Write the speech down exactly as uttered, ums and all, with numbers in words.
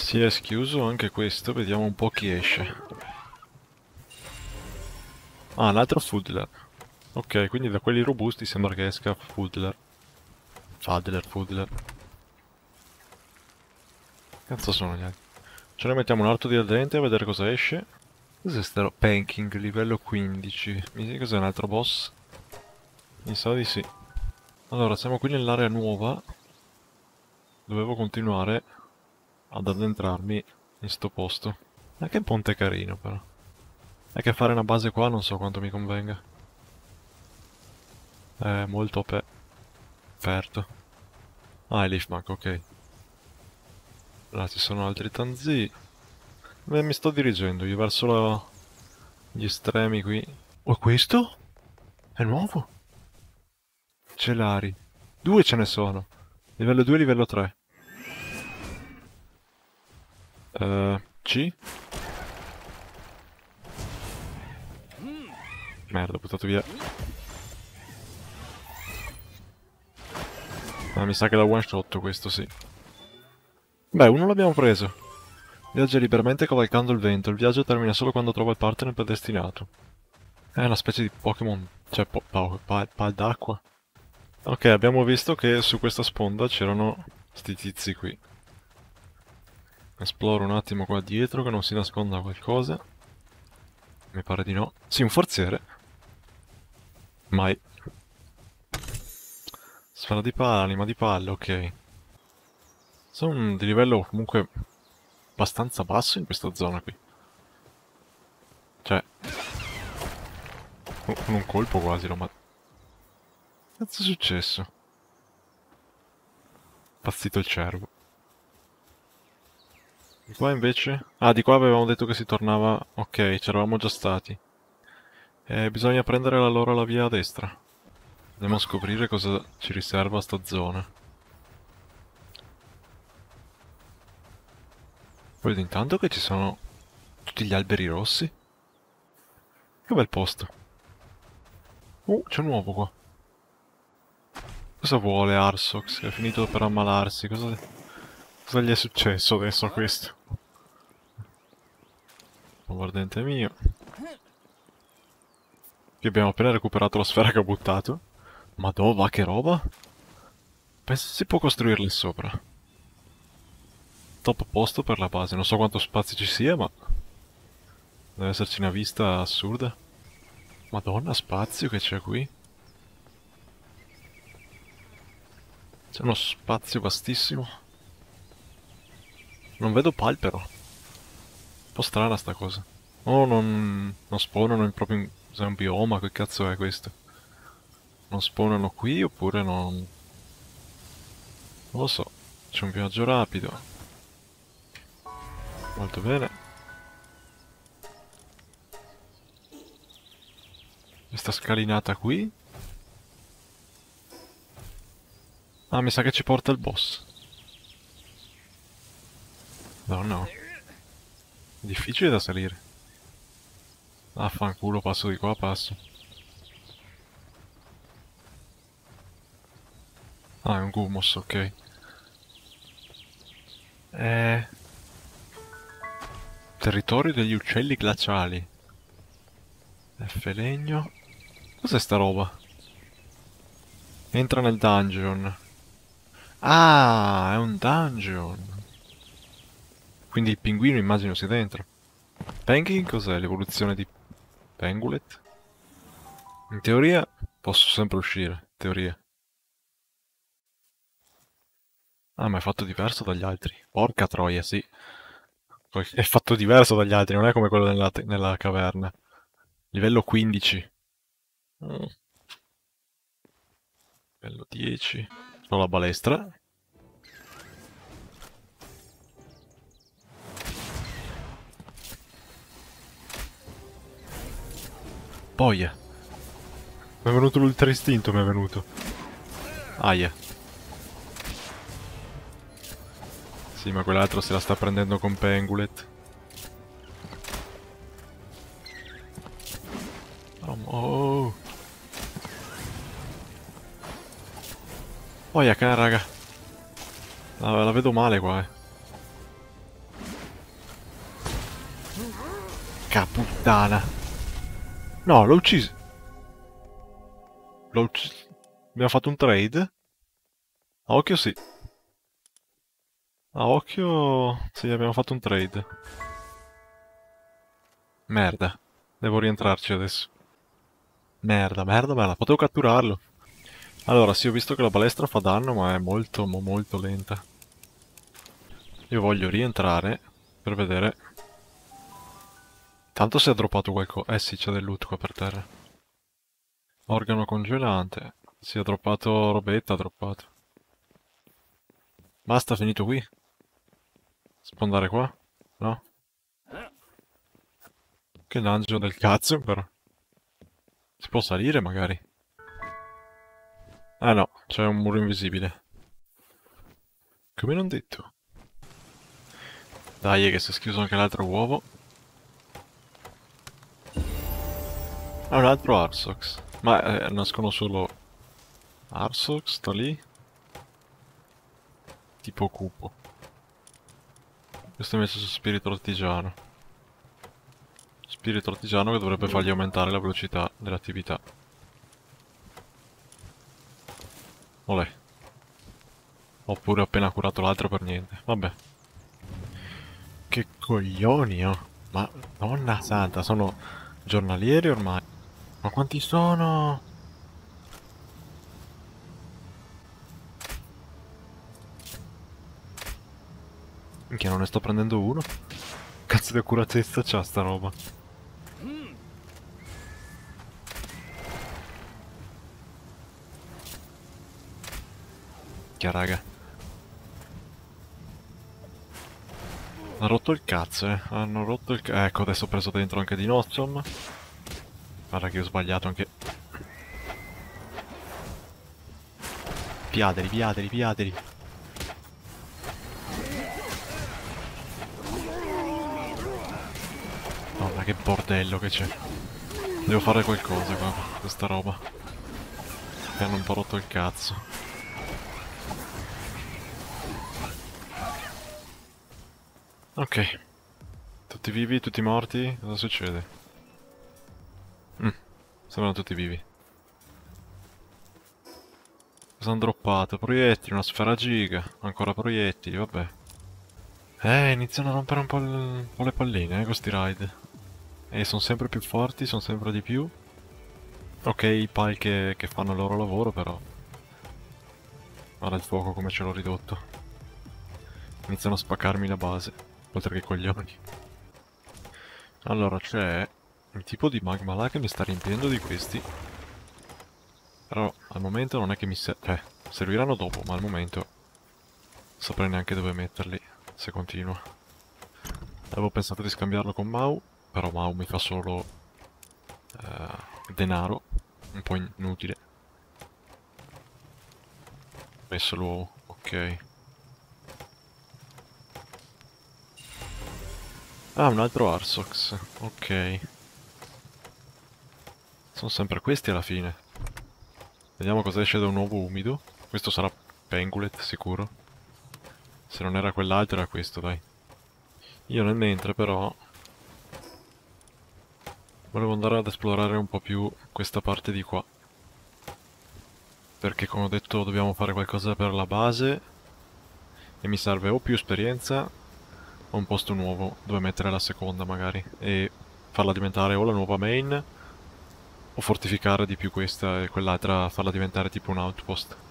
Si è schiuso anche questo, vediamo un po' chi esce. Ah, un altro Fuddler. Ok, quindi da quelli robusti sembra che esca Fuddler. Fuddler, Fuddler. Cazzo sono gli altri? Ce ne mettiamo un altro diadente a vedere cosa esce. Cos'è sto Panking, livello quindici? Mi dici cos'è un altro boss? Mi sa di sì. Allora, siamo qui nell'area nuova. Dovevo continuare ad addentrarmi in sto posto. Ma che ponte carino però. È che fare una base qua non so quanto mi convenga. È molto ape- aperto. Ah, è Leafmark, ok. Là ci sono altri tanzii. Beh, mi sto dirigendo io verso la- gli estremi qui. Oh, questo? È nuovo? Celari. Due ce ne sono. Livello due e livello tre. Eh, C? Merda, ho buttato via. Ah, mi sa che da one shot questo, sì. Beh, uno l'abbiamo preso. Viaggia liberamente cavalcando il vento. Il viaggio termina solo quando trova il partner predestinato. È una specie di Pokémon. Cioè, po pa pa pal d'acqua. Ok, abbiamo visto che su questa sponda c'erano sti tizi qui. Esploro un attimo qua dietro che non si nasconda qualcosa. Mi pare di no. Sì, un forziere. Mai. Sfera di palla, anima di palle, ok. Sono di livello comunque abbastanza basso in questa zona qui. Cioè, con un colpo quasi lo ma... Cazzo è successo? Pazzito il cervo. Di qua invece... Ah, di qua avevamo detto che si tornava... Ok, c'eravamo già stati. E bisogna prendere allora la via a destra. Andiamo a scoprire cosa ci riserva sta zona. Vedo intanto che ci sono tutti gli alberi rossi. Che bel posto. Uh, c'è un uovo qua. Cosa vuole Arsox? Che è finito per ammalarsi. Cosa... Cosa gli è successo adesso a questo? Bombardente mio. Qui abbiamo appena recuperato la sfera che ho buttato. Ma dove? Che roba? Penso si può costruirle sopra. Top posto per la base. Non so quanto spazio ci sia, ma... Deve esserci una vista assurda. Madonna, spazio che c'è qui. C'è uno spazio vastissimo. Non vedo palpero. Un po' strana sta cosa. Oh, non, non spawnano in proprio in... Cos'è un bioma? Che cazzo è questo? Non spawnano qui oppure non... Non lo so. C'è un viaggio rapido. Molto bene. Questa scalinata qui. Ah, mi sa che ci porta il boss. No, no. È difficile da salire. Affanculo, passo di qua, passo. Ah, è un Gumos, ok. Eh... Territorio degli uccelli glaciali. F legno. Cos'è sta roba? Entra nel dungeon. Ah, è un dungeon. Quindi il pinguino immagino sia dentro. Penguin cos'è? L'evoluzione di Pengulet? In teoria posso sempre uscire. In teoria. Ah, ma è fatto diverso dagli altri. Porca troia, sì. Poi è fatto diverso dagli altri, non è come quello nella, te- nella caverna. Livello quindici. Mm, livello dieci. Ho la balestra. Boia. Mi è venuto l'ultra istinto, mi è venuto. Aia. Sì, ma quell'altro se la sta prendendo con Pengulet. Oh, oh. Boia, cara, raga. La, la vedo male qua, eh. Porca puttana. No, l'ho ucciso. L'ho ucciso. Abbiamo fatto un trade? A occhio sì. A occhio sì, abbiamo fatto un trade. Merda. Devo rientrarci adesso. Merda, merda, merda. Potevo catturarlo. Allora, sì, ho visto che la balestra fa danno, ma è molto, mo- molto lenta. Io voglio rientrare per vedere. Tanto si è droppato qualcosa. Eh sì, c'è del loot qua per terra. Organo congelante. Si è droppato robetta, ha droppato. Basta, finito qui. Si può andare qua? No? Che dungeon del cazzo, però. Si può salire, magari? Ah no, c'è un muro invisibile. Come non detto. Dai, che si è schiuso anche l'altro uovo. Ah, un altro Arsox. Ma eh, nascono solo Arsox, sta lì. Tipo cupo. Questo è messo su spirito artigiano. Spirito artigiano che dovrebbe fargli aumentare la velocità dell'attività. Olè. Oppure ho appena curato l'altro per niente. Vabbè. Che coglioni, oh. Ma, donna santa, sono giornalieri ormai. Ma quanti sono? Minchia, non ne sto prendendo uno? Cazzo di accuratezza c'ha sta roba. Minchia, raga. Ha rotto il cazzo, eh. Hanno rotto il cazzo. Ecco, adesso ho preso dentro anche di Nozium. Guarda che ho sbagliato anche. Piaderi, piaderi, piaderi. Madonna, che bordello che c'è. Devo fare qualcosa qua, con questa roba. Che hanno un po' rotto il cazzo. Ok. Tutti vivi, tutti morti? Cosa succede? Mm. Sembrano tutti vivi. Cosa hanno droppato? Proiettili, una sfera giga. Ancora proiettili, vabbè. Eh, iniziano a rompere un po', il- un po' le palline, eh, questi raid. E sono sempre più forti, sono sempre di più. Ok, i pal che, che fanno il loro lavoro, però. Guarda il fuoco come ce l'ho ridotto. Iniziano a spaccarmi la base, oltre che i coglioni. Allora, c'è un tipo di magma là che mi sta riempiendo di questi. Però al momento non è che mi serve. Eh, serviranno dopo, ma al momento non saprei neanche dove metterli, se continua. Avevo pensato di scambiarlo con Mau, però Mau mi fa solo eh, denaro, un po' inutile. Ho messo l'uovo, ok. Ah, un altro Arsox, ok. Sono sempre questi alla fine. Vediamo cosa esce da un uovo umido. Questo sarà Pengulet, sicuro. Se non era quell'altro era questo, dai. Io nel mentre però volevo andare ad esplorare un po' più questa parte di qua. Perché come ho detto dobbiamo fare qualcosa per la base e mi serve o più esperienza o un posto nuovo dove mettere la seconda magari e farla diventare o la nuova main o fortificare di più questa e quell'altra farla diventare tipo un outpost.